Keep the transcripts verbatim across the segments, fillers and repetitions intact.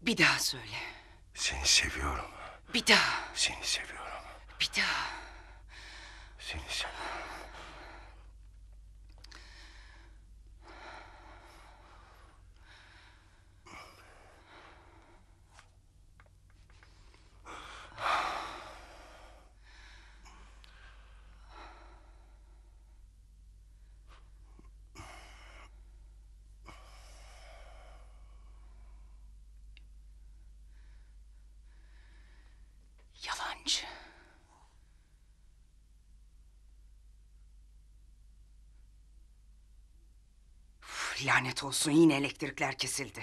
Bir daha söyle. Seni seviyorum. Bir daha. Seni seviyorum. Bir daha. Seni seviyorum. Yalancı. Uf, lanet olsun, yine elektrikler kesildi.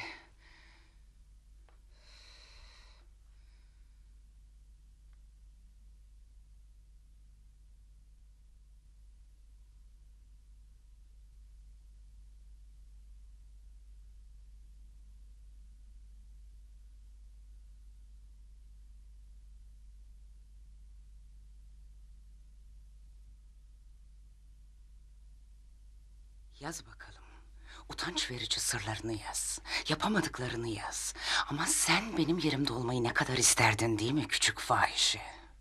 Yaz bakalım. Utanç verici sırlarını yaz. Yapamadıklarını yaz. Ama sen benim yerimde olmayı ne kadar isterdin, değil mi küçük fahişe?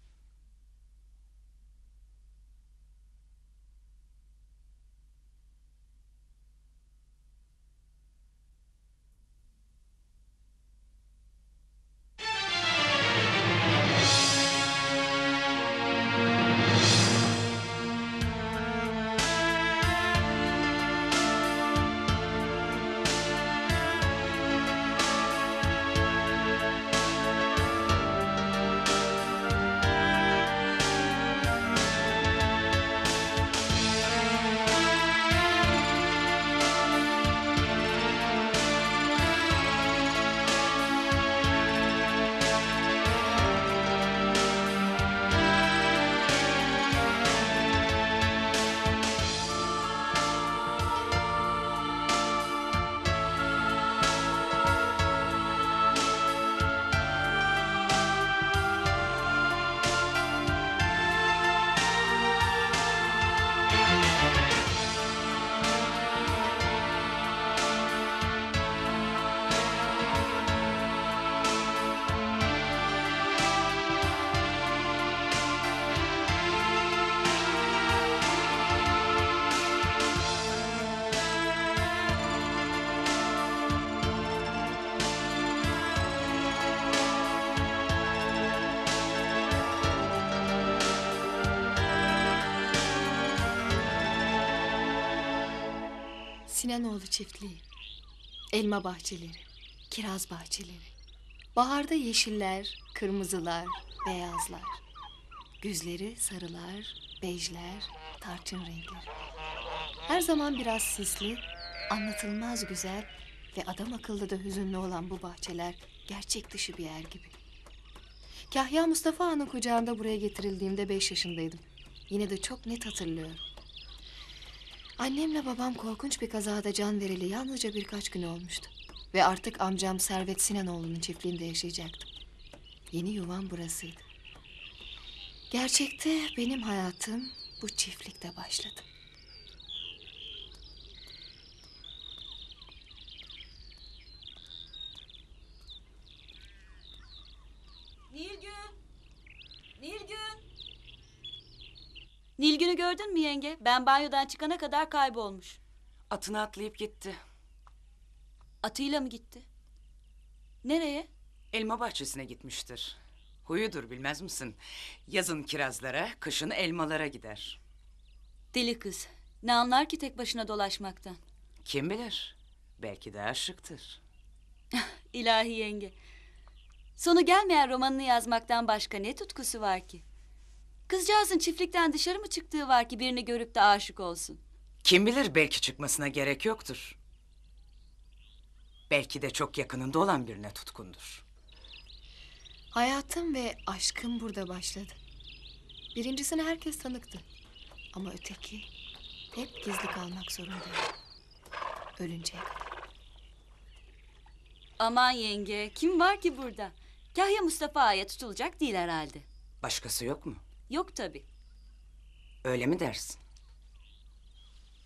Sinanoğlu çiftliği, elma bahçeleri, kiraz bahçeleri, baharda yeşiller, kırmızılar, beyazlar, güzleri sarılar, bejler, tarçın renkleri. Her zaman biraz sisli, anlatılmaz güzel ve adam akıllı da hüzünlü olan bu bahçeler gerçek dışı bir yer gibi. Kahya Mustafa Han'ın kucağında buraya getirildiğimde beş yaşındaydım. Yine de çok net hatırlıyorum. Annemle babam korkunç bir kazada can vereli yalnızca birkaç gün olmuştu. Ve artık amcam Servet Sinanoğlu'nun çiftliğinde yaşayacaktım. Yeni yuvam burasıydı. Gerçekte benim hayatım bu çiftlikte başladı. Nilgün! Nilgün! Nilgün'ü gördün mü yenge? Ben banyodan çıkana kadar kaybolmuş. Atına atlayıp gitti. Atıyla mı gitti? Nereye? Elma bahçesine gitmiştir. Huyudur, bilmez misin? Yazın kirazlara, kışın elmalara gider. Deli kız. Ne anlar ki tek başına dolaşmaktan? Kim bilir? Belki de aşıktır. İlahi yenge. Sonu gelmeyen romanını yazmaktan başka ne tutkusu var ki? Kızcağızın çiftlikten dışarı mı çıktığı var ki birini görüp de aşık olsun? Kim bilir, belki çıkmasına gerek yoktur. Belki de çok yakınında olan birine tutkundur. Hayatım ve aşkım burada başladı. Birincisine herkes tanıktı. Ama öteki hep gizli kalmak zorundaydı. Ölünceye kadar. Aman yenge, kim var ki burada? Kahya Mustafa Ağa'ya tutulacak değil herhalde. Başkası yok mu? Yok tabii. Öyle mi dersin?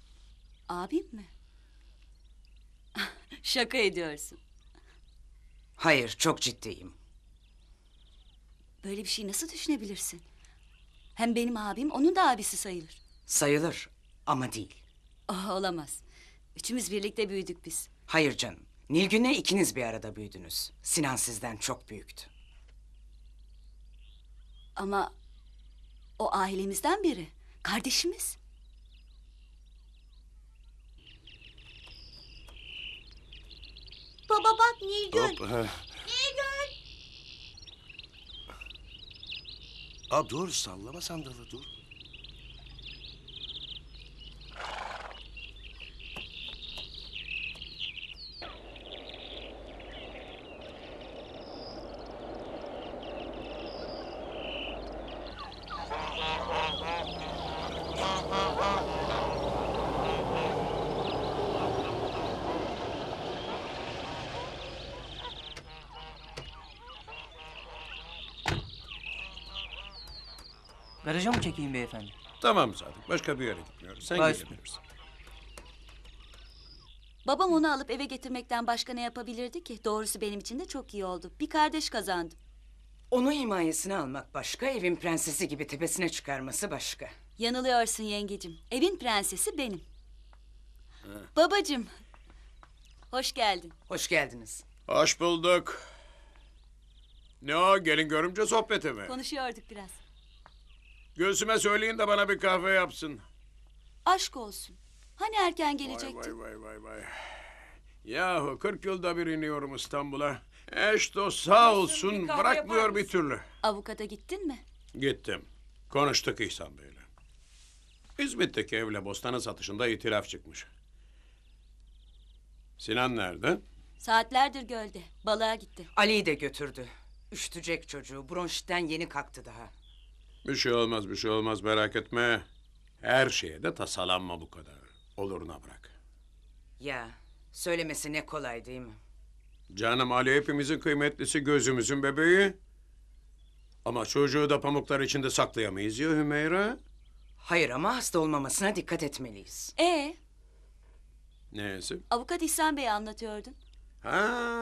Abim mi? Şaka ediyorsun. Hayır, çok ciddiyim. Böyle bir şey nasıl düşünebilirsin? Hem benim abim onun da abisi sayılır. Sayılır ama değil. Oh, olamaz. Üçümüz birlikte büyüdük biz. Hayır canım. Nilgün'le ikiniz bir arada büyüdünüz. Sinan sizden çok büyüktü. Ama o ailemizden biri. Kardeşimiz. Baba bak Nilgün. Hop. ha. Nilgün. Aa, dur, sallama sandalı, dur. Garaja mı çekeyim beyefendi? Tamam Sadık, başka bir yere gitmiyoruz. Sen Baş- gelebilirsin. Babam onu alıp eve getirmekten başka ne yapabilirdi ki? Doğrusu benim için de çok iyi oldu. Bir kardeş kazandım. Onu himayesine almak başka, evin prensesi gibi tepesine çıkarması başka. Yanılıyorsun yengecim. Evin prensesi benim. Babacığım. Hoş geldin. Hoş geldiniz. Hoş bulduk. Ne o, gelin görümce sohbeti mi? Konuşuyorduk biraz. Gülsüm'e söyleyin de bana bir kahve yapsın. Aşk olsun. Hani erken Vay gelecektin? vay vay vay vay. Yahu kırk yılda bir iniyorum İstanbul'a. Eş dost sağ olsun, bırakmıyor bir türlü. Avukata gittin mi? Gittim. Konuştuk İhsan Bey'le. İzmit'teki evle bostanın satışında itiraf çıkmış. Sinan nerede? Saatlerdir gölde. Balığa gitti. Ali'yi de götürdü. Üşütecek çocuğu. Bronşitten yeni kalktı daha. Bir şey olmaz, bir şey olmaz, merak etme. Her şeye de tasalanma bu kadar. Oluruna bırak. Ya, söylemesi ne kolay değil mi? Canım Ali hepimizin kıymetlisi, gözümüzün bebeği. Ama çocuğu da pamuklar içinde saklayamayız ya Hümeyra. Hayır ama hasta olmamasına dikkat etmeliyiz. Ee, Neyse. avukat İhsan Bey'e anlatıyordun. Ha,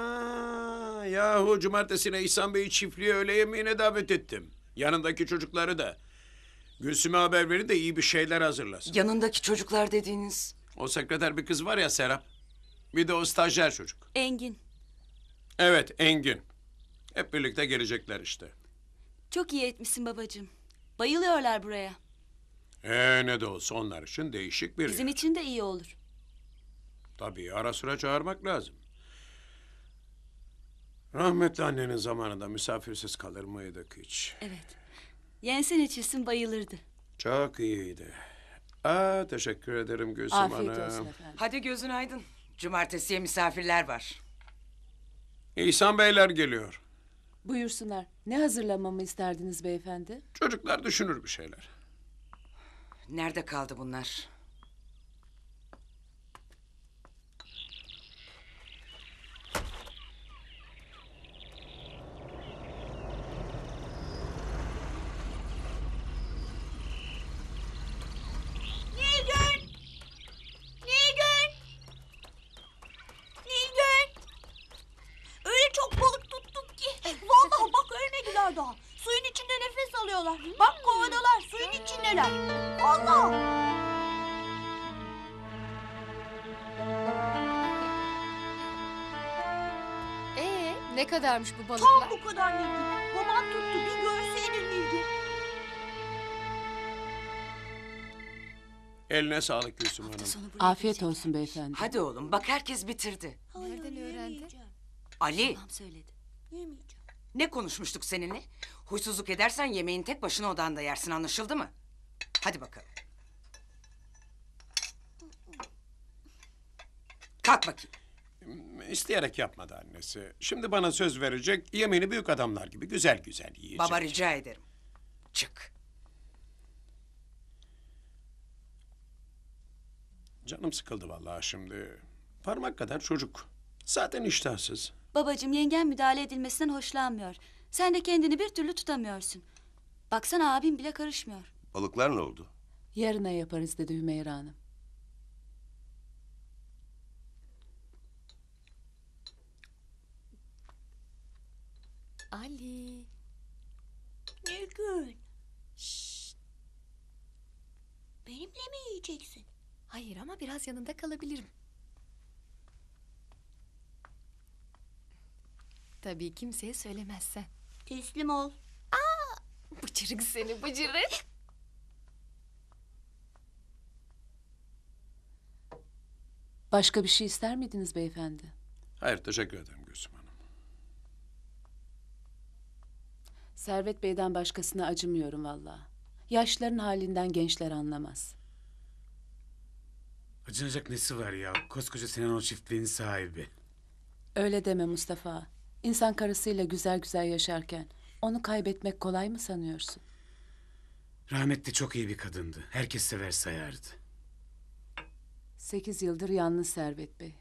yahu cumartesine İhsan Bey'i çiftliğe öğle yemeğine davet ettim. Yanındaki çocukları da. Gülsüm'e haber verin de iyi bir şeyler hazırlasın. Yanındaki çocuklar dediğiniz... O sekreter bir kız var ya Serap. Bir de o stajyer çocuk. Engin. Evet, Engin. Hep birlikte gelecekler işte. Çok iyi etmişsin babacığım. Bayılıyorlar buraya. Ee, ne de olsa onlar için değişik bir Bizim yer. için de iyi olur. Tabii ara sıra çağırmak lazım. Rahmetli annenin zamanında misafirsiz kalır mıydık hiç? Evet. Yensen içilsin bayılırdı. Çok iyiydi. Aa, teşekkür ederim Gülsüm Afiyet Hanım. olsun efendim. Hadi gözün aydın. Cumartesiye misafirler var. İhsan Beyler geliyor. Buyursunlar. Ne hazırlamamı isterdiniz beyefendi? Çocuklar düşünür bir şeyler. Nerede kaldı bunlar? Nilgün. Nilgün. Nilgün. Öyle çok balık tuttuk ki. Vallahi bak ölmediler daha. Suyun içinde nefes alıyorlar. Bak kovadalar, suyun içindeler. Vallahi. Ee, ne kadarmış bu Tam balıklar? bu kadar Nilgün. Baban tuttu, bir görseydin Nilgün. Eline sağlık Gülsüm Hafta Hanım. sonu buraya Afiyet gelecek. olsun beyefendi. Hadi oğlum bak herkes bitirdi. Nereden öğrendi? Yemeyeceğim. Ali Babam söyledi. Yemeyeceğim. ne konuşmuştuk seninle? Huysuzluk edersen yemeğin tek başına odanda yersin, anlaşıldı mı? Hadi bakalım. Kalk bakayım. İsteyerek yapmadı annesi. Şimdi bana söz verecek, yemeğini büyük adamlar gibi güzel güzel yiyecek. Baba rica ederim. Çık. Canım sıkıldı vallahi şimdi. Parmak kadar çocuk. Zaten iştahsız. Babacığım yengen müdahale edilmesinden hoşlanmıyor. Sen de kendini bir türlü tutamıyorsun. Baksana abim bile karışmıyor. Balıklar ne oldu? Yarına yaparız dedi Hümeyra Hanım. Ali. Nilgün. Şşt. Benimle mi yiyeceksin? Hayır ama biraz yanında kalabilirim. Tabii kimseye söylemezsen. Teslim ol. Bıcırık seni bıcırık. Başka bir şey ister miydiniz beyefendi? Hayır, teşekkür ederim Gülsüm Hanım. Servet Bey'den başkasına acımıyorum vallahi. Yaşlıların halinden gençler anlamaz. Acınacak nesi var ya? Koskoca Sinan o çiftliğin sahibi. Öyle deme Mustafa. İnsan karısıyla güzel güzel yaşarken onu kaybetmek kolay mı sanıyorsun? Rahmetli çok iyi bir kadındı. Herkes sever sayardı. Sekiz yıldır yalnız Servet Bey.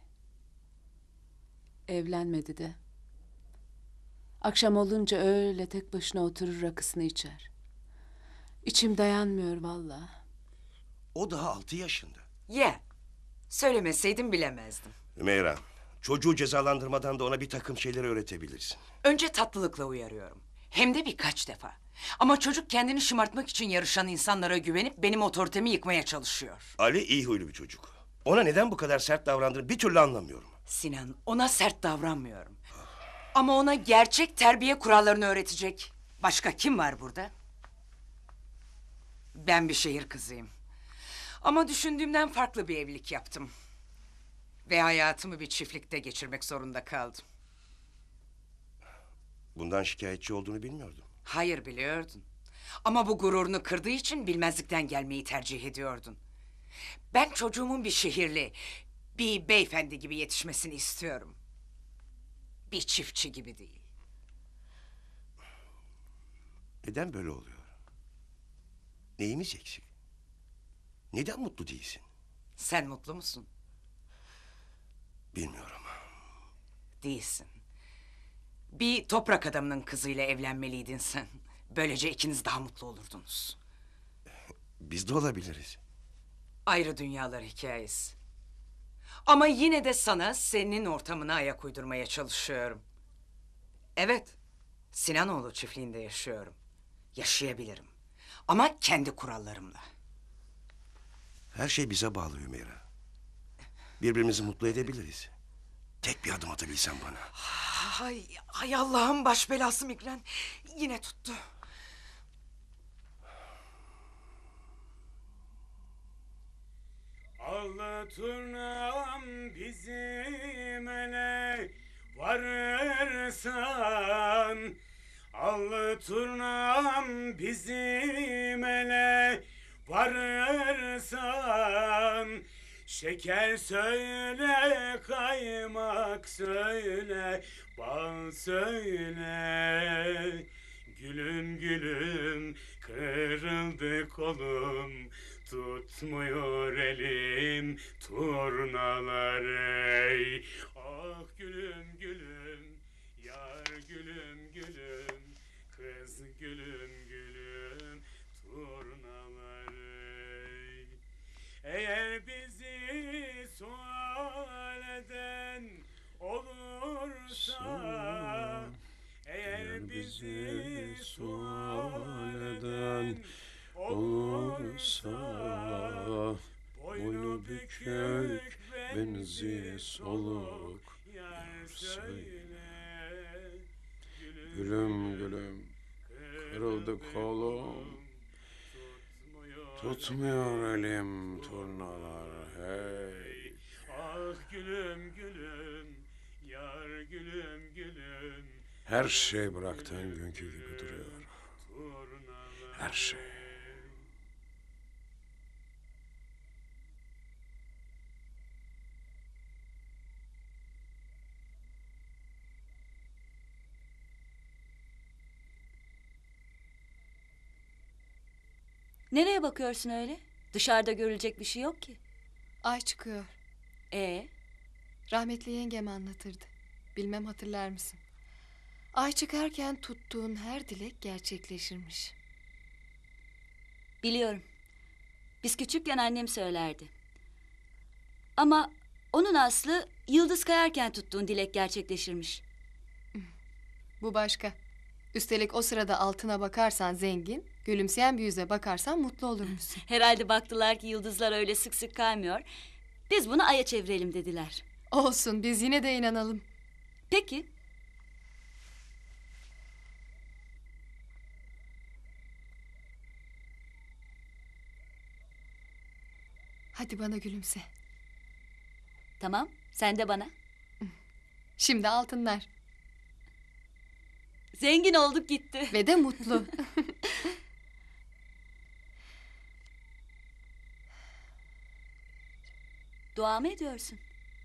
Evlenmedi de. Akşam olunca öyle tek başına oturur rakısını içer. İçim dayanmıyor vallahi. O daha altı yaşında. Ye. Söylemeseydim bilemezdim. Hümeyra, çocuğu cezalandırmadan da ona bir takım şeyleri öğretebilirsin. Önce tatlılıkla uyarıyorum. Hem de birkaç defa. Ama çocuk kendini şımartmak için yarışan insanlara güvenip benim otoritemi yıkmaya çalışıyor. Ali iyi huylu bir çocuk. Ona neden bu kadar sert davrandığını bir türlü anlamıyorum. Sinan, ona sert davranmıyorum. Ama ona gerçek terbiye kurallarını öğretecek başka kim var burada? Ben bir şehir kızıyım. Ama düşündüğümden farklı bir evlilik yaptım. Ve hayatımı bir çiftlikte geçirmek zorunda kaldım. Bundan şikayetçi olduğunu bilmiyordum. Hayır, biliyordun. Ama bu gururunu kırdığı için bilmezlikten gelmeyi tercih ediyordun. Ben çocuğumun bir şehirli, bir beyefendi gibi yetişmesini istiyorum. Bir çiftçi gibi değil. Neden böyle oluyor? Neyimiz eksik? Neden mutlu değilsin? Sen mutlu musun? Bilmiyorum. Değilsin. Bir toprak adamının kızıyla evlenmeliydin sen. Böylece ikiniz daha mutlu olurdunuz. Biz de olabiliriz. Ayrı dünyalar hikayesi. Ama yine de sana senin ortamına ayak uydurmaya çalışıyorum. Evet, Sinanoğlu çiftliğinde yaşıyorum. Yaşayabilirim. Ama kendi kurallarımla. Her şey bize bağlı Hümeyra. Birbirimizi mutlu edebiliriz. Tek bir adım atabilsen bana. Hay, hay Allah'ım, baş belası migren. Yine tuttu. Allı turnam bizim ele varırsan, allı turnam bizim ele varırsan, şeker söyle, kaymak söyle, bal söyle. Gülüm gülüm kırıldı kolum, tutmuyor elim turnalar ey. Ah gülüm gülüm, yar gülüm gülüm, kız gülüm gülüm, turnalar ey. Eğer bizi sual eden olursa, eğer bizi sual eden olursa, boynu bükük, benzi soluk, yar söyle. Gülüm gülüm, kırıldı kolum, tutmuyor elim turnalar hey. Ah gülüm gülüm, yar gülüm gülüm. Her şey bıraktığın günkü gibi duruyor. Her şey. Nereye bakıyorsun öyle? Dışarıda görülecek bir şey yok ki. Ay çıkıyor. Ee, Rahmetli yengem anlatırdı. Bilmem hatırlar mısın? Ay çıkarken tuttuğun her dilek gerçekleşirmiş. biliyorum. Biz küçükken annem söylerdi. Ama onun aslı yıldız kayarken tuttuğun dilek gerçekleşirmiş. Bu başka. Üstelik o sırada altına bakarsan zengin, gülümseyen bir yüze bakarsan mutlu olurmuşsun. Herhalde baktılar ki yıldızlar öyle sık sık kaymıyor. Biz bunu aya çevirelim dediler. Olsun, biz yine de inanalım. Peki. Hadi bana gülümse. Tamam, sen de bana. Şimdi altınlar. Zengin olduk gitti. Ve de mutlu. Dua mı ediyorsun?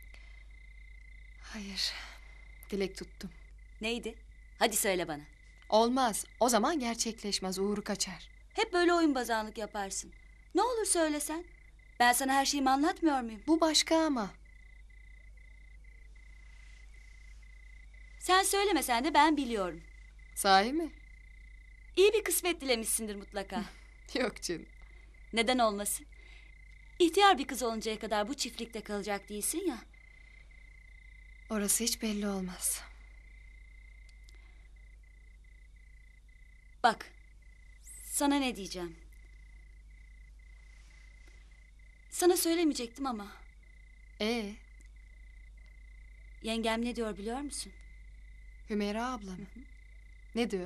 Hayır. Dilek tuttum. Neydi? Hadi söyle bana. Olmaz. O zaman gerçekleşmez. Uğuru kaçar. Hep böyle oyun bazanlık yaparsın. Ne olur söylesen. Ben sana her şeyimi anlatmıyor muyum? Bu başka ama. Sen söylemesen de ben biliyorum. Sahi mi? İyi bir kısmet dilemişsindir mutlaka. Yok canım. Neden olmasın? İhtiyar bir kız oluncaya kadar bu çiftlikte kalacak değilsin ya. Orası hiç belli olmaz. Bak, sana ne diyeceğim. Sana söylemeyecektim ama Ee, yengem ne diyor biliyor musun? Hümeyra abla mı? Ne diyor?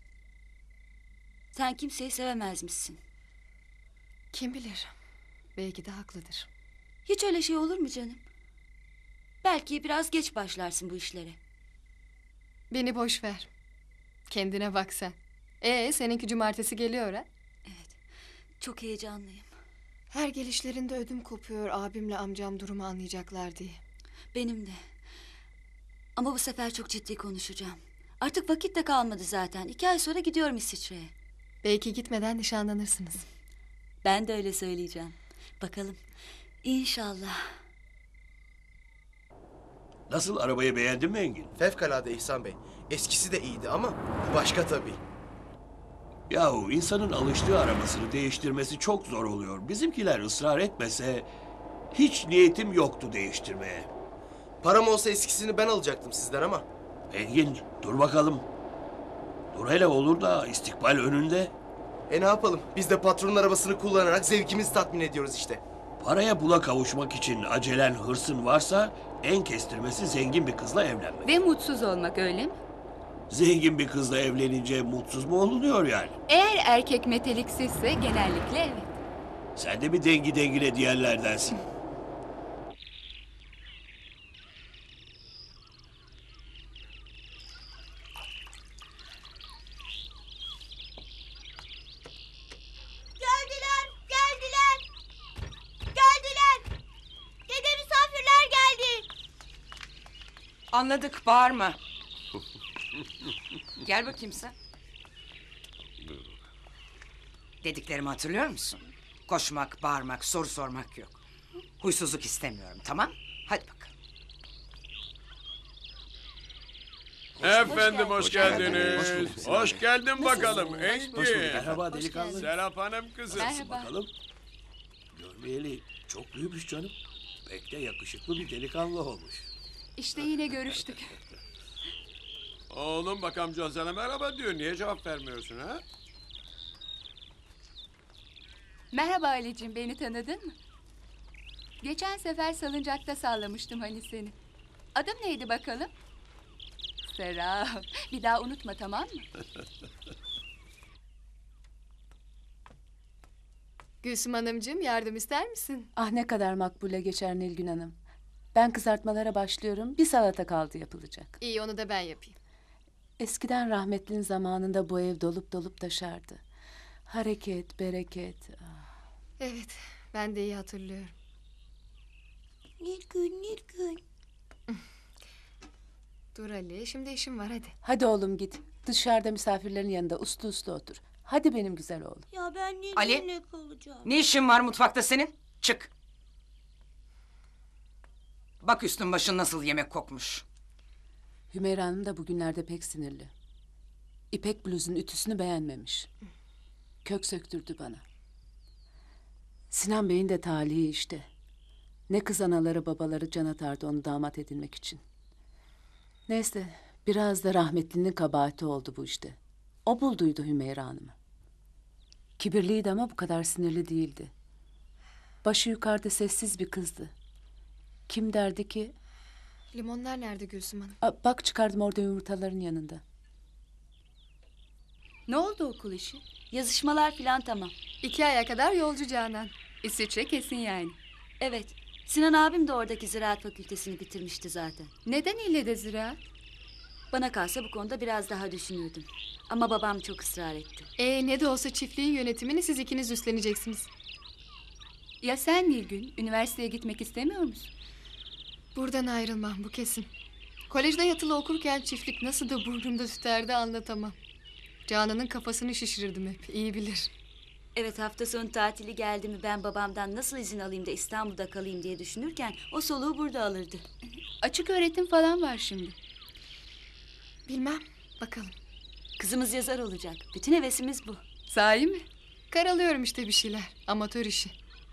Sen kimseyi sevemezmişsin. Kim bilir? Belki de haklıdır. Hiç öyle şey olur mu canım? Belki biraz geç başlarsın bu işlere. Beni boş ver. Kendine bak sen. Ee, seninki cumartesi geliyor ha? Çok heyecanlıyım. Her gelişlerinde ödüm kopuyor abimle amcam durumu anlayacaklar diye. Benim de. Ama bu sefer çok ciddi konuşacağım. Artık vakit de kalmadı zaten. İki ay sonra gidiyorum İsviçre'ye. Belki gitmeden nişanlanırsınız. Ben de öyle söyleyeceğim. Bakalım. İnşallah. Nasıl, arabayı beğendin mi Engin? Fevkalade İhsan Bey. Eskisi de iyiydi ama bu başka tabii. Yahu insanın alıştığı arabasını değiştirmesi çok zor oluyor. Bizimkiler ısrar etmese hiç niyetim yoktu değiştirmeye. Param olsa eskisini ben alacaktım sizden ama. Engin dur bakalım. Dur hele, olur da istikbal önünde. E ne yapalım? Biz de patronun arabasını kullanarak zevkimizi tatmin ediyoruz işte. Paraya pula kavuşmak için acelen, hırsın varsa en kestirmesi zengin bir kızla evlenmek. Ve mutsuz olmak, öyle mi? Zengin bir kızla evlenince mutsuz mu olunuyor yani? Eğer erkek meteliksizse genellikle evet. Sen de bir dengi dengine diğerlerdensin. Geldiler, geldiler. Geldiler. Dede misafirler geldi. Anladık, bağırma. Gel bakayım sen. Dediklerimi hatırlıyor musun? Koşmak, bağırmak, soru sormak yok. Huysuzluk istemiyorum, tamam? Hadi bakalım. Efendim hoş geldiniz. Hoş bulduk. Hoş geldin bakalım Hoş Engin. bulduk. Merhaba delikanlı. Serap Hanım kızım. Merhaba. Bakalım. Görmeyeli çok büyümüş canım. Pek de yakışıklı bir delikanlı olmuş. İşte yine görüştük. Oğlum bak amcan sana merhaba diyor. Niye cevap vermiyorsun ha? Merhaba Ali'cim, beni tanıdın mı? Geçen sefer salıncakta sallamıştım hani seni. Adın neydi bakalım? Serap. Bir daha unutma, tamam mı? Gülsüm Hanımcığım, yardım ister misin? Ah, ne kadar makbule geçer Nilgün Hanım. Ben kızartmalara başlıyorum. Bir salata kaldı yapılacak. İyi, onu da ben yapayım. Eskiden rahmetlinin zamanında bu ev dolup dolup taşardı. Hareket, bereket. Ah. Evet, ben de iyi hatırlıyorum. Nilgün, Nilgün. Dur Ali, şimdi işim var, hadi. Hadi oğlum git. Dışarıda misafirlerin yanında uslu uslu otur. Hadi benim güzel oğlum. Ya ben Nilgün'le Ali? kalacağım. Ne işin var mutfakta senin? Çık. Bak üstün başın nasıl yemek kokmuş. Hümeyra Hanım da bugünlerde pek sinirli. İpek bluzun ütüsünü beğenmemiş. Kök söktürdü bana. Sinan Bey'in de talihi işte. Ne kız anaları babaları can atardı onu damat edinmek için. Neyse, Biraz da rahmetlinin kabahati oldu bu işte. O bulduydu Hümeyra Hanım'ı. Kibirliydi ama bu kadar sinirli değildi. Başı yukarıda sessiz bir kızdı. Kim derdi ki... Limonlar nerede Gülsüm Hanım? "Aa, bak çıkardım orada yumurtaların yanında." Ne oldu okul işi? Yazışmalar filan tamam. İki aya kadar yolcu Canan. İsviçre kesin yani. Evet. Sinan abim de oradaki ziraat fakültesini bitirmişti zaten. Neden ille de ziraat? Bana kalsa bu konuda biraz daha düşünürdüm. Ama babam çok ısrar etti. Ee, ne de olsa çiftliğin yönetimini siz ikiniz üstleneceksiniz. Ya sen Nilgün, üniversiteye gitmek istemiyor musun? Buradan ayrılmam bu kesin. Kolejde yatılı okurken çiftlik nasıl da burnumda tüterdi anlatamam. Canan'ın kafasını şişirirdim hep, iyi bilir. Evet, hafta sonu tatili geldi mi ben babamdan nasıl izin alayım da İstanbul'da kalayım diye düşünürken o soluğu burada alırdı. Açık öğretim falan var şimdi. Bilmem, bakalım. Kızımız yazar olacak. Bütün hevesimiz bu. Sahi mi? Karalıyorum işte bir şeyler, amatör işi.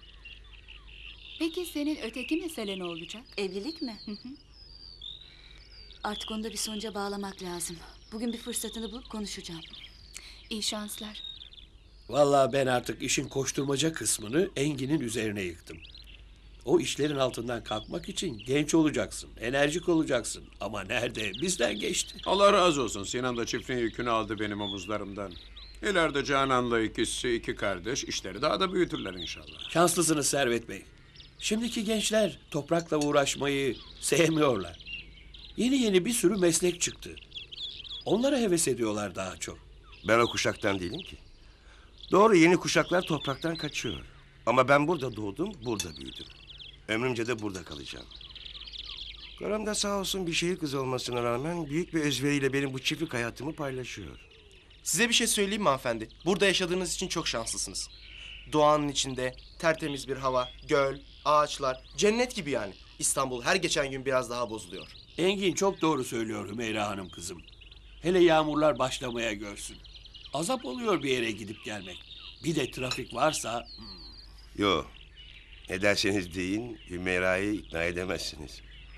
Peki senin öteki mesele ne olacak? Evlilik mi? Hı hı. Artık onu da bir sonuca bağlamak lazım. Bugün bir fırsatını bulup konuşacağım. İyi şanslar. Vallahi ben artık işin koşturmaca kısmını Engin'in üzerine yıktım. O işlerin altından kalkmak için genç olacaksın, enerjik olacaksın. Ama nerede? Bizden geçti. Allah razı olsun. Sinan da çiftliğin yükünü aldı benim omuzlarımdan. İleride Canan'la ikisi iki kardeş işleri daha da büyütürler inşallah. Şanslısınız Servet Bey. Şimdiki gençler toprakla uğraşmayı sevmiyorlar. Yeni yeni bir sürü meslek çıktı. Onlara heves ediyorlar daha çok. Ben o kuşaktan değilim ki. Doğru, yeni kuşaklar topraktan kaçıyor. Ama ben burada doğdum, burada büyüdüm. Ömrümce de burada kalacağım. Karam da sağ olsun bir şehir kızı olmasına rağmen büyük bir özveriyle benim bu çiftlik hayatımı paylaşıyor. Size bir şey söyleyeyim mi hanımefendi? Burada yaşadığınız için çok şanslısınız. Doğanın içinde tertemiz bir hava, göl, ağaçlar, cennet gibi yani. İstanbul her geçen gün biraz daha bozuluyor. Engin çok doğru söylüyor Hümeyra Hanım kızım. Hele yağmurlar başlamaya görsün. Azap oluyor bir yere gidip gelmek. Bir de trafik varsa... hmm. Yo, ne derseniz deyin, Hümeyra'yı ikna edemezsiniz.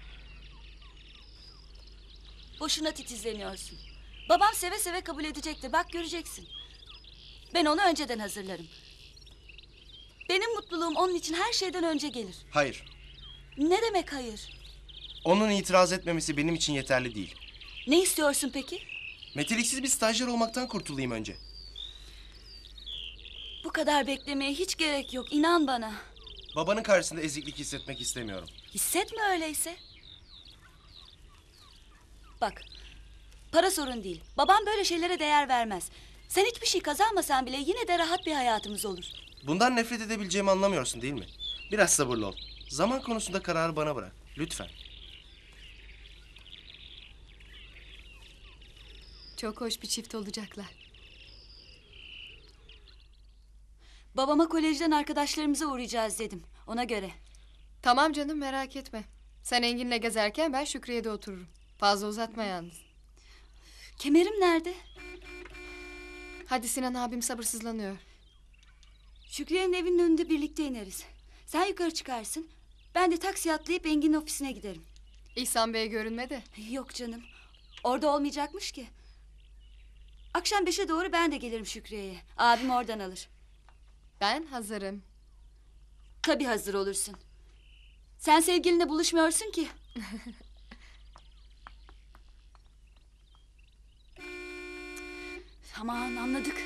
Boşuna titizleniyorsun. Babam seve seve kabul edecektir. Bak göreceksin. Ben onu önceden hazırlarım. Benim mutluluğum onun için her şeyden önce gelir. Hayır. Ne demek hayır? Onun itiraz etmemesi benim için yeterli değil. Ne istiyorsun peki? Meteliksiz bir stajyer olmaktan kurtulayım önce. Bu kadar beklemeye hiç gerek yok. İnan bana. Babanın karşısında eziklik hissetmek istemiyorum. Hissetme öyleyse. Bak, para sorun değil. Babam böyle şeylere değer vermez. Sen hiçbir şey kazanmasan bile yine de rahat bir hayatımız olur. Bundan nefret edebileceğimi anlamıyorsun değil mi? Biraz sabırlı ol. Zaman konusunda kararı bana bırak. Lütfen. Çok hoş bir çift olacaklar. Babama kolejden arkadaşlarımıza uğrayacağız dedim. Ona göre. Tamam canım, merak etme. Sen Engin'le gezerken ben Şükriye'de otururum. Fazla uzatma yalnız. Kemerim nerede? Hadi, Sinan abim sabırsızlanıyor. Şükriye'nin evinin önünde birlikte ineriz. Sen yukarı çıkarsın. Ben de taksi atlayıp Engin'in ofisine giderim. İhsan Bey görünme de. Yok canım. Orada olmayacakmış ki. Akşam beşe doğru ben de gelirim Şükriye'ye. Abim oradan alır. Ben hazırım. Tabii hazır olursun. Sen sevgilinle buluşmuyorsun ki. Aman anladık.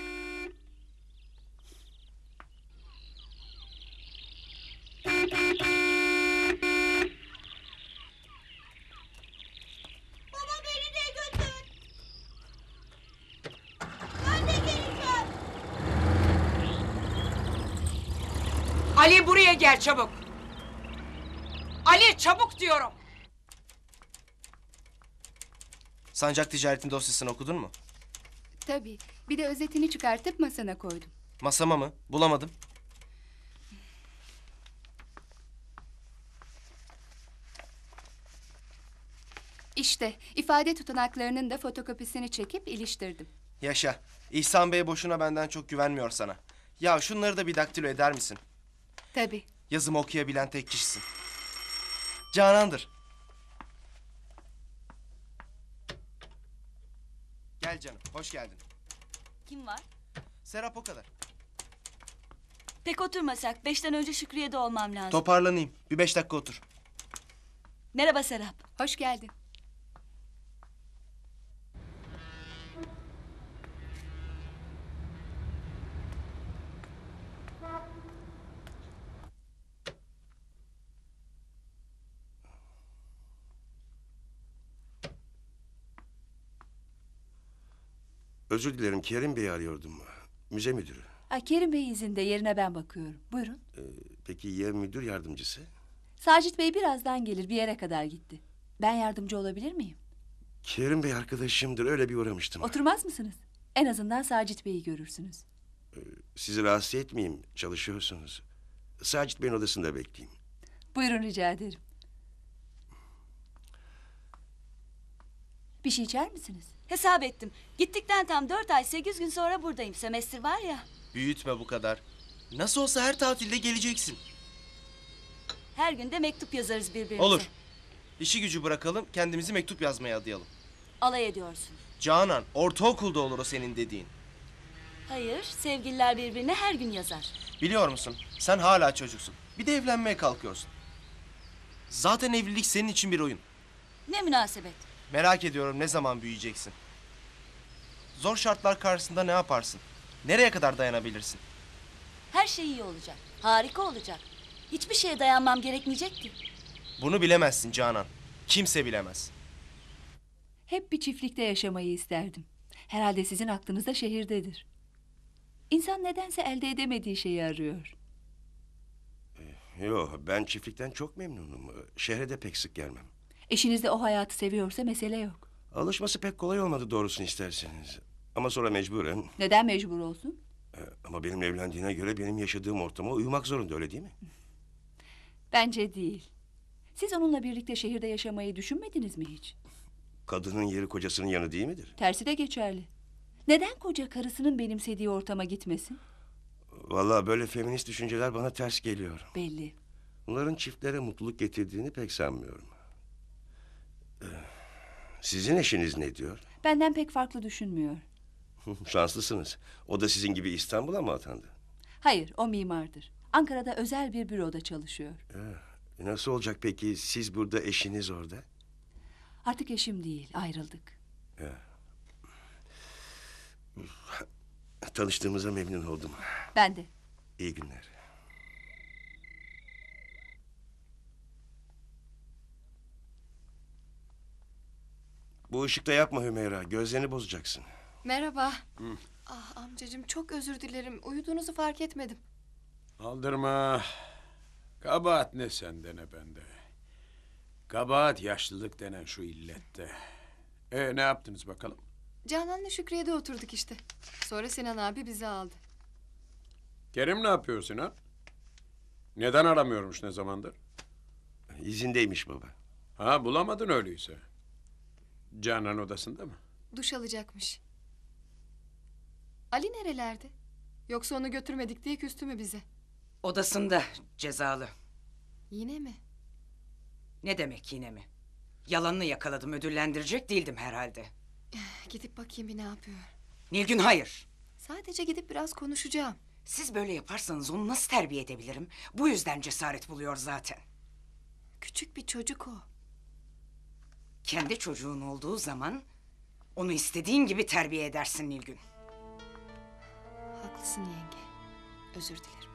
Baba beni de götür. Ben de geleceğim. Ali buraya gel çabuk. Ali çabuk diyorum. Sancak Ticaret'in dosyasını okudun mu? Tabii. Bir de özetini çıkartıp masana koydum. Masama mı? Bulamadım. İşte ifade tutanaklarının da fotokopisini çekip iliştirdim. Yaşa. İhsan Bey boşuna benden çok güvenmiyor sana. Ya şunları da bir daktilo eder misin? Tabii. Yazımı okuyabilen tek kişisin. Canan'dır. Gel canım, hoş geldin. Kim var? Serap o kadar. Pek oturmasak. Beşten önce Şükriye'de olmam lazım. Toparlanayım. Bir beş dakika otur. Merhaba Serap. Hoş geldin. Özür dilerim, Kerim Bey'i arıyordum. Müze müdürü. Ay, Kerim Bey izinde, yerine ben bakıyorum. Buyurun. Ee, peki ya müdür yardımcısı? Sacit Bey birazdan gelir, bir yere kadar gitti. Ben yardımcı olabilir miyim? Kerim Bey arkadaşımdır, öyle bir uğramıştım. Oturmaz mısınız? En azından Sacit Bey'i görürsünüz. Ee, sizi rahatsız etmeyeyim, çalışıyorsunuz. Sacit Bey'in odasında bekleyeyim. Buyurun, rica ederim. Bir şey içer misiniz? Hesap ettim. Gittikten tam dört ay sekiz gün sonra buradayım. Semestr var ya. Büyütme bu kadar. Nasıl olsa her tatilde geleceksin. Her gün de mektup yazarız birbirimize. Olur. İşi gücü bırakalım, kendimizi mektup yazmaya adayalım. Alay ediyorsun. Canan, ortaokulda olur o senin dediğin. Hayır, sevgililer birbirine her gün yazar. Biliyor musun, sen hala çocuksun. Bir de evlenmeye kalkıyorsun. Zaten evlilik senin için bir oyun. Ne münasebet. Merak ediyorum ne zaman büyüyeceksin. Zor şartlar karşısında ne yaparsın? Nereye kadar dayanabilirsin? Her şey iyi olacak. Harika olacak. Hiçbir şeye dayanmam gerekmeyecek ki. Bunu bilemezsin Canan. Kimse bilemez. Hep bir çiftlikte yaşamayı isterdim. Herhalde sizin aklınız da şehirdedir. İnsan nedense elde edemediği şeyi arıyor. Yok, ben çiftlikten çok memnunum. Şehre de pek sık gelmem. Eşiniz de o hayatı seviyorsa mesele yok. Alışması pek kolay olmadı doğrusunu isterseniz. Ama sonra mecburen. Neden mecbur olsun? Ee, Ama benim evlendiğine göre benim yaşadığım ortama uyumak zorunda, öyle değil mi? Bence değil. Siz onunla birlikte şehirde yaşamayı düşünmediniz mi hiç? Kadının yeri kocasının yanı değil midir? Tersi de geçerli. Neden koca karısının benimsediği ortama gitmesin? Vallahi böyle feminist düşünceler bana ters geliyor. Belli. Bunların çiftlere mutluluk getirdiğini pek sanmıyorum. Ee, Sizin eşiniz ne diyor? Benden pek farklı düşünmüyor. Şanslısınız. O da sizin gibi İstanbul'a mı atandı? Hayır, o mimardır. Ankara'da özel bir büroda çalışıyor. Ee, nasıl olacak peki? Siz burada, eşiniz orada. Artık eşim değil, ayrıldık. Ee, Tanıştığımıza memnun oldum. Ben de. İyi günler. Bu ışıkta yapma Hümeyra. Gözlerini bozacaksın. Merhaba. Hı. Ah amcacığım, çok özür dilerim. Uyuduğunuzu fark etmedim. Aldırma. Kabahat ne sende ne bende. Kabahat yaşlılık denen şu illette. E ne yaptınız bakalım? Canan'la Şükriye'de oturduk işte. Sonra Sinan abi bizi aldı. Kerim ne yapıyor Sinan? Neden aramıyormuş ne zamandır? İzindeymiş baba. Ha, bulamadın öyleyse. Canan odasında mı? Duş alacakmış. Ali nerelerde? Yoksa onu götürmedik diye küstü mü bize? Odasında cezalı. Yine mi? Ne demek yine mi? Yalanını yakaladım, ödüllendirecek değildim herhalde. Gidip bakayım bir ne yapıyor. Nilgün hayır. Sadece gidip biraz konuşacağım. Siz böyle yaparsanız onu nasıl terbiye edebilirim? Bu yüzden cesaret buluyor zaten. Küçük bir çocuk o. Kendi çocuğun olduğu zaman onu istediğin gibi terbiye edersin Nilgün. Haklısın yenge. Özür dilerim.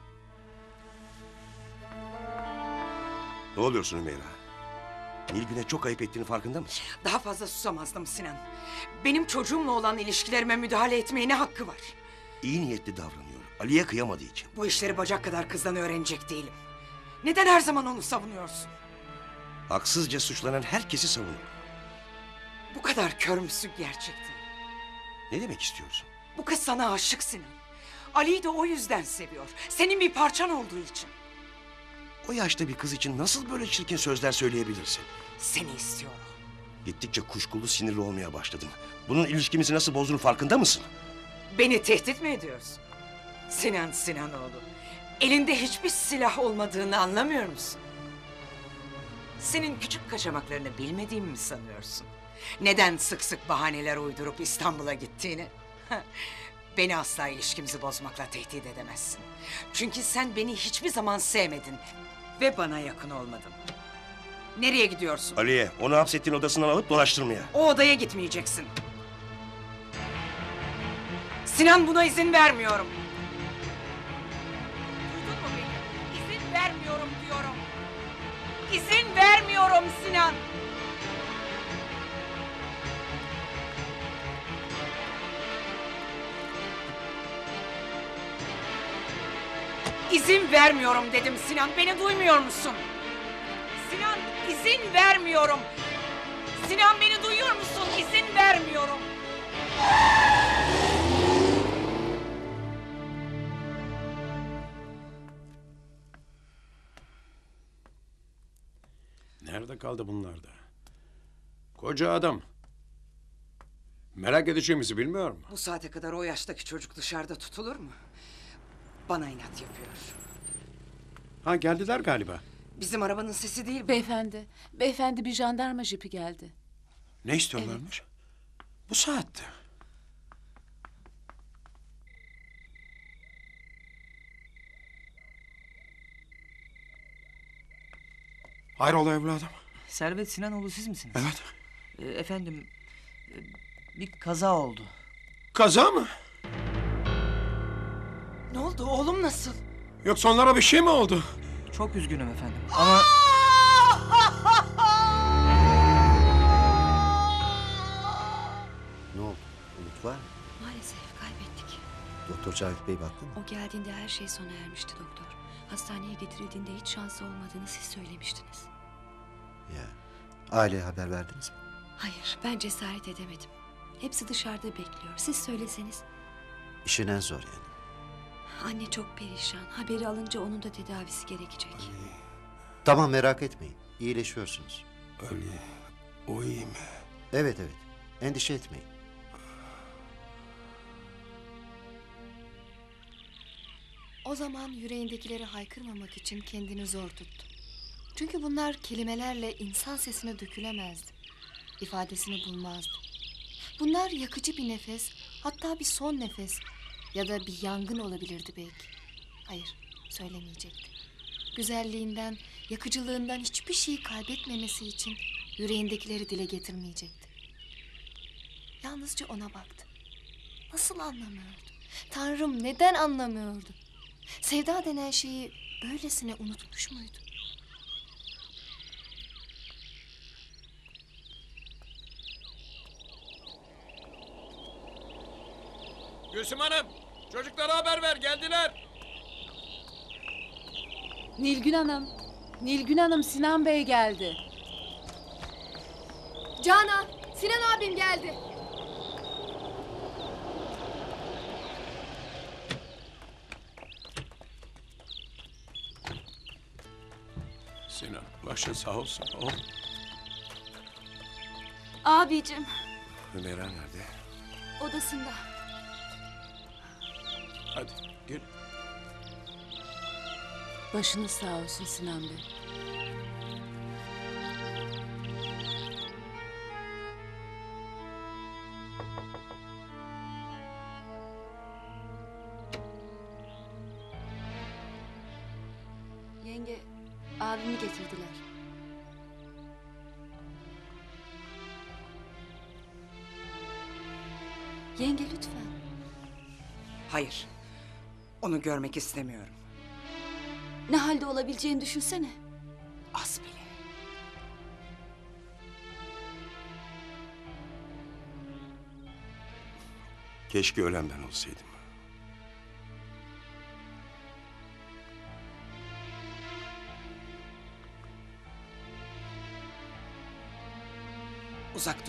Ne oluyorsun Hümeyra? Nilgün'e çok ayıp ettiğini farkında mısın? Daha fazla susamazdım Sinan. Benim çocuğumla olan ilişkilerime müdahale etmeye ne hakkı var? İyi niyetli davranıyor. Ali'ye kıyamadığı için. Bu işleri bacak kadar kızdan öğrenecek değilim. Neden her zaman onu savunuyorsun? Haksızca suçlanan herkesi savunur. Bu kadar kör müsün gerçekten? Ne demek istiyorsun? Bu kız sana aşık Sinan. Ali'yi de o yüzden seviyor. Senin bir parçan olduğu için. O yaşta bir kız için nasıl böyle çirkin sözler söyleyebilirsin? Seni istiyor o. Gittikçe kuşkulu, sinirli olmaya başladın. Bunun ilişkimizi nasıl bozduğunu farkında mısın? Beni tehdit mi ediyorsun? Sinan Sinanoğlu. Elinde hiçbir silah olmadığını anlamıyor musun? Senin küçük kaçamaklarını bilmediğimi mi sanıyorsun? Neden sık sık bahaneler uydurup İstanbul'a gittiğini? Beni asla ilişkimizi bozmakla tehdit edemezsin. Çünkü sen beni hiçbir zaman sevmedin ve bana yakın olmadın. Nereye gidiyorsun? Aliye, onu hapsettiğin odasından alıp dolaştırmaya. O odaya gitmeyeceksin. Sinan, buna izin vermiyorum. Duydun mu beni? İzin vermiyorum diyorum. İzin vermiyorum Sinan. İzin vermiyorum dedim Sinan. Beni duymuyor musun? Sinan, izin vermiyorum. Sinan, beni duyuyor musun? İzin vermiyorum. Nerede kaldı bunlar da? Koca adam. Merak edeceğimizi bilmiyor mu? Bu saate kadar o yaştaki çocuk dışarıda tutulur mu? Bana inat yapıyor. Ha, geldiler galiba. Bizim arabanın sesi değil bu. Beyefendi, beyefendi bir jandarma jipi geldi. Ne istiyorlarmış? Bu saatte. Hayrola evladım? Servet Sinanoğlu siz misiniz? Evet. Ee, efendim, e, bir kaza oldu. Kaza mı? Ne oldu? Oğlum nasıl? Yoksa onlara bir şey mi oldu? Çok üzgünüm efendim ama... Ne oldu? Umut var mı? Maalesef kaybettik. Doktor Cavit Bey baktı mı? O geldiğinde her şey sona ermişti doktor. Hastaneye getirildiğinde hiç şansı olmadığını siz söylemiştiniz. Ya. Aileye haber verdiniz mi? Hayır, ben cesaret edemedim. Hepsi dışarıda bekliyor. Siz söyleseniz. İşin en zor yani. Anne çok perişan. Haberi alınca onun da tedavisi gerekecek. Tamam, merak etmeyin. İyileşiyorsunuz. Ali, o iyi mi? Evet evet. Endişe etmeyin. O zaman yüreğindekileri haykırmamak için kendini zor tuttu. Çünkü bunlar kelimelerle insan sesine dökülemezdi. İfadesini bulmazdı. Bunlar yakıcı bir nefes, hatta bir son nefes ya da bir yangın olabilirdi belki. Hayır, söylemeyecekti. Güzelliğinden, yakıcılığından hiçbir şeyi kaybetmemesi için yüreğindekileri dile getirmeyecekti. Yalnızca ona baktı. Nasıl anlamıyordu? Tanrım, neden anlamıyordu? Sevda denen şeyi böylesine unutmuş muydu? Gülsüm Hanım, çocuklara haber ver, geldiler. Nilgün Hanım, Nilgün Hanım, Sinan Bey geldi. Canan, Sinan abim geldi. Sinan, başın sağ olsun. Oh. Abicim, Hümeyra nerede? odasında. Hadi gel. Başınız sağ olsun Sinan Bey. Yenge, abimi getirdiler. Yenge lütfen. Hayır. Onu görmek istemiyorum. Ne halde olabileceğini düşünsene. Az bile. Keşke ölen ben olsaydım. Uzak dur.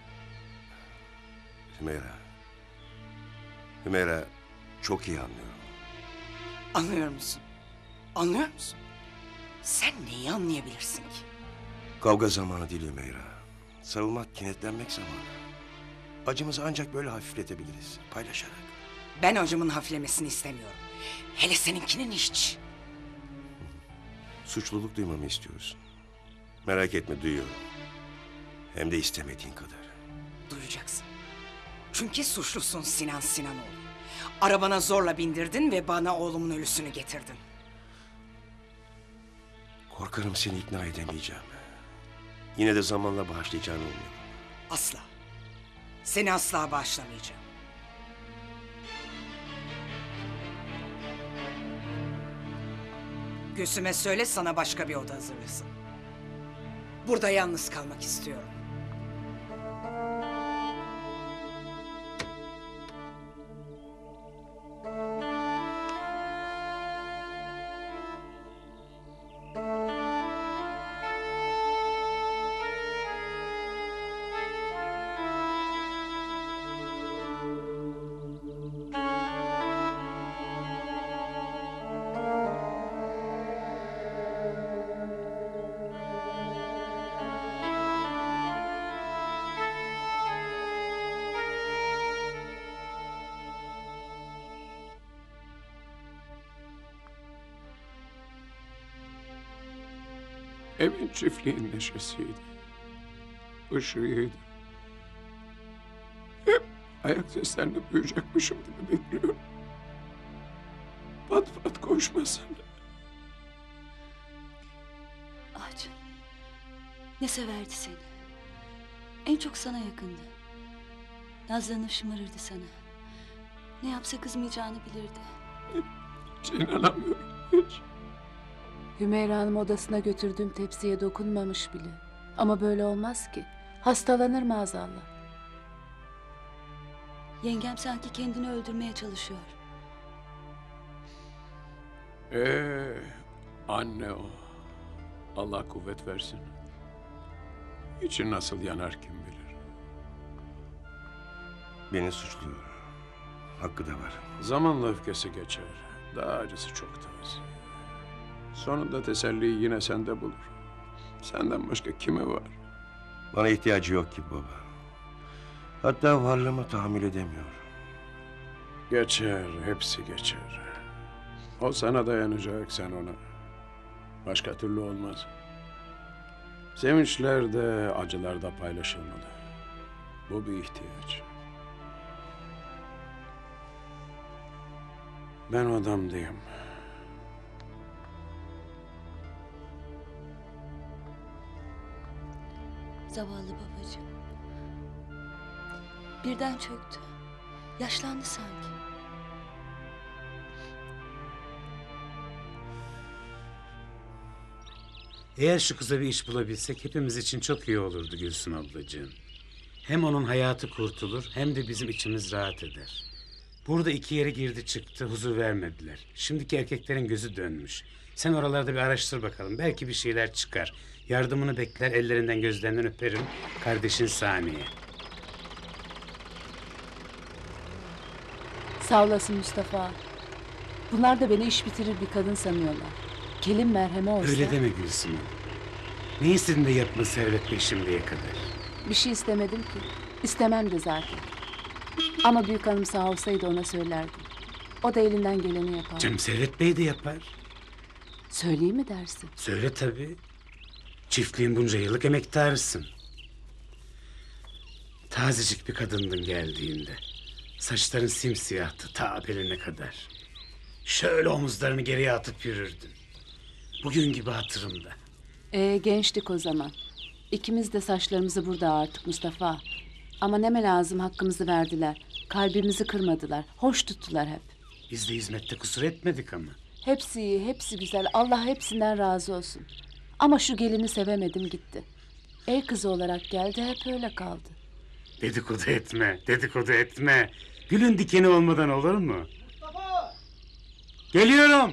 Hümeyra. Hümeyra, çok iyi anlıyorum. Anlıyor musun? Anlıyor musun? Sen neyi anlayabilirsin ki? Kavga zamanı değil Hümeyra. Sarılmak, kenetlenmek zamanı. Acımızı ancak böyle hafifletebiliriz, paylaşarak. Ben acımın hafiflemesini istemiyorum. Hele seninkinin hiç. Suçluluk duymamı istiyorsun. Merak etme, duyuyorum. Hem de istemediğin kadar. Duyacaksın. Çünkü suçlusun Sinan Sinanoğlu. Arabana zorla bindirdin ve bana oğlumun ölüsünü getirdin. Korkarım seni ikna edemeyeceğim. Yine de zamanla bağışlayacağını umuyorum. Asla. Seni asla bağışlamayacağım. Gülsüm'e söyle sana başka bir oda hazırlasın. Burada yalnız kalmak istiyorum. Evin çiftliğin neşesiydi. Işığıydı. Hep ayak seslerini duyacakmışım gibi bekliyorum. Pat pat koşmasın. Ah canım. Ne severdi seni. En çok sana yakındı. Nazlanır şımarırdı sana. Ne yapsa kızmayacağını bilirdi. Hiç inanamıyorum. Hiç. Hümeyra Hanım odasına götürdüğüm tepsiye dokunmamış bile. Ama böyle olmaz ki. Hastalanır maazallah. Yengem sanki kendini öldürmeye çalışıyor. Ee, anne o. Allah kuvvet versin. İçi nasıl yanar kim bilir. Beni suçluyor. Hakkı da var. Zamanla öfkesi geçer. Daha acısı çok taze. Sonunda teselliyi yine sende bulur. Senden başka kimi var? Bana ihtiyacı yok ki baba. Hatta varlığıma tahammül edemiyor. Geçer, hepsi geçer. O sana dayanacak, sen ona. Başka türlü olmaz. Sevinçler de, acılar da paylaşılmalı. Bu bir ihtiyaç. Ben odamdayım. Zavallı babacığım. Birden çöktü. Yaşlandı sanki. Eğer şu kıza bir iş bulabilsek hepimiz için çok iyi olurdu Gülsüm ablacığım. Hem onun hayatı kurtulur hem de bizim içimiz rahat eder. Burada iki yere girdi çıktı, huzur vermediler. Şimdiki erkeklerin gözü dönmüş. Sen oralarda bir araştır bakalım. Belki bir şeyler çıkar. Yardımını bekler, ellerinden gözlerinden öperim. Kardeşin Saniye. Sağ olasın Mustafa. Bunlar da beni iş bitirir bir kadın sanıyorlar. Kelim merheme olsa... Öyle deme Gülsüm. Ne istedin de yapma Servet Bey şimdiye kadar? Bir şey istemedim ki. İstemem de zaten. Ama büyük hanım sağ olsaydı ona söylerdim. O da elinden geleni yapar. Canım Servet Bey de yapar. Söyleyeyim mi dersin? Söyle tabii. Çiftliğin bunca yıllık emektarısın. Tazecik bir kadındın geldiğinde. Saçların simsiyahtı ta beline kadar. Şöyle omuzlarını geriye atıp yürürdün. Bugün gibi hatırımda. Ee, gençtik o zaman. İkimiz de saçlarımızı burada artık Mustafa. Ama neme lazım hakkımızı verdiler. Kalbimizi kırmadılar. Hoş tuttular hep. Biz de hizmette kusur etmedik ama. Hepsi iyi, hepsi güzel. Allah hepsinden razı olsun. Ama şu gelini sevemedim gitti. El kızı olarak geldi, hep öyle kaldı. Dedikodu etme, dedikodu etme. Gülün dikeni olmadan olur mu? Mustafa! Geliyorum.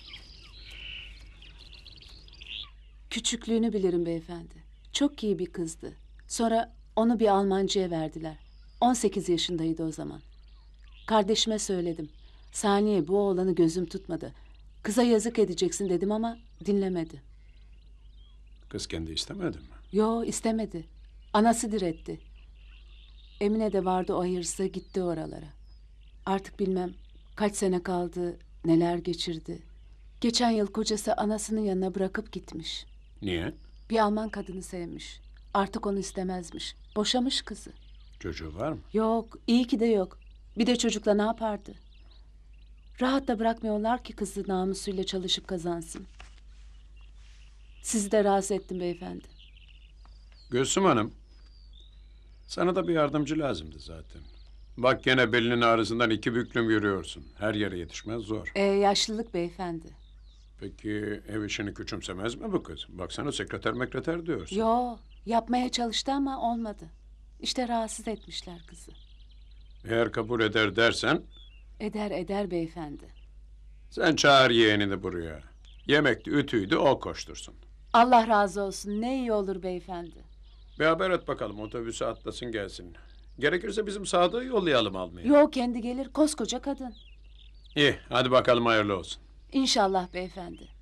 Küçüklüğünü bilirim beyefendi. Çok iyi bir kızdı. Sonra onu bir Almancıya verdiler. on sekiz yaşındaydı o zaman. Kardeşime söyledim. Saniye bu oğlanı gözüm tutmadı. Kıza yazık edeceksin dedim ama dinlemedi. Kız kendi istemedi mi? Yo istemedi. Anası diretti. Emine de vardı o hayırsa gitti oralara. Artık bilmem kaç sene kaldı, neler geçirdi. Geçen yıl kocası anasının yanına bırakıp gitmiş. Niye? Bir Alman kadını sevmiş. Artık onu istemezmiş. Boşamış kızı. Çocuğu var mı? Yok, iyi ki de yok. Bir de çocukla ne yapardı? Rahat da bırakmıyorlar ki kızı namusuyla çalışıp kazansın. Sizi de rahatsız ettim beyefendi. Gülsüm Hanım, sana da bir yardımcı lazımdı zaten. Bak gene belinin ağrısından iki büklüm yürüyorsun. Her yere yetişmez zor. Ee, yaşlılık beyefendi. Peki ev işini küçümsemez mi bu kız? Baksana sekreter mekreter diyorsun. Yo, yapmaya çalıştı ama olmadı. İşte rahatsız etmişler kızı. Eğer kabul eder dersen Eder eder beyefendi. sen çağır yeğenini buraya. Yemekti, ütüydü o koştursun. Allah razı olsun. Ne iyi olur beyefendi. Bir haber et bakalım otobüse atlasın gelsin. Gerekirse bizim Sadık'ı yollayalım almaya. Yo, kendi gelir, koskoca kadın. İyi hadi bakalım hayırlı olsun. İnşallah beyefendi.